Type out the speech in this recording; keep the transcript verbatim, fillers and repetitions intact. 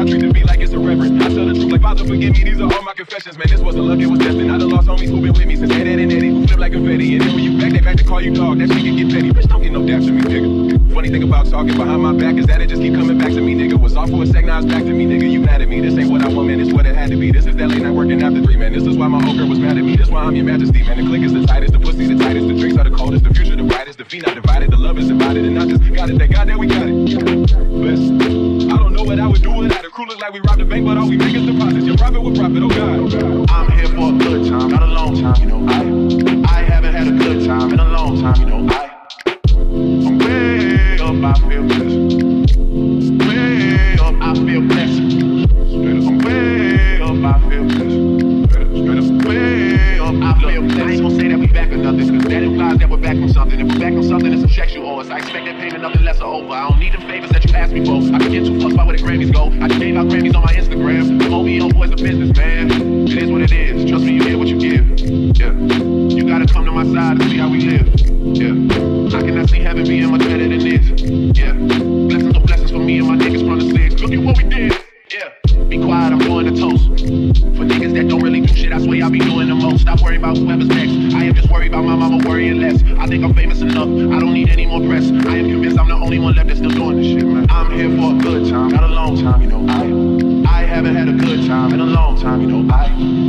treat the beat like it's a reverend. I tell the truth like Father forgive me, these are all my confessions. Man, this wasn't luck, it was destined. I done lost homies who been with me since Ed, Ed, and Eddie, who flip like confetti. And then when you back, they back to call you dog, that shit can get petty. Bitch, don't get no dap to me, nigga. Funny thing about talking behind my back is that it just keep coming back to me, nigga. Was off for a sec, now it's back to me, nigga. You mad at me, this ain't what I want, man, it's what it had to be. This is that late night working after three, man. This is why my whole girl was mad at me. This why I'm your majesty, man. The click is the tightest, the pussy the tightest, the drinks are the coldest, the future the brightest, the feet not divided, the love is divided, and I just got it, thank God that we got it. Bless. I don't know what I would do without a crew. Look like we robbed the bank, but all we make is deposits. Your profit with profit, oh God. I'm here for a good time, not a long time, you know. I I haven't had a good time in a long time, you know. I I'm way up, I feel blessed. Way up, I feel blessed. Straight up, I'm way up, I feel blessed. Straight up, straight up, way up, I feel blessed. I ain't gon' say that we back or nothing, cause that implies that we're back from something. If we're back from something, it's some checks you owe us. I expect that payment, nothing less or over. I don't need them favors that you ask me for. I can get too fucked by where the Grammys go. I just gave out Grammys on my Instagram. The O B O boy's a business, man. It is what it is. Trust me, you hear what you give. Yeah. You gotta come to my side to see how we live. Yeah. I cannot see heaven being much better than this. Yeah. Blessings on blessings for me and my niggas from the six. Look at what we did. Yeah. Be quiet, I'm doing the toast. For niggas that don't really do shit, I swear I'll be doing the most. Stop worrying about whoever's next. I am just worried about my mama worrying less. I think I'm famous enough, I don't need any more press. I am convinced I'm the only one left that's still doing this shit, man. I'm here for a good time, not a long time, you know. I I haven't had a good time in a long time, you know. I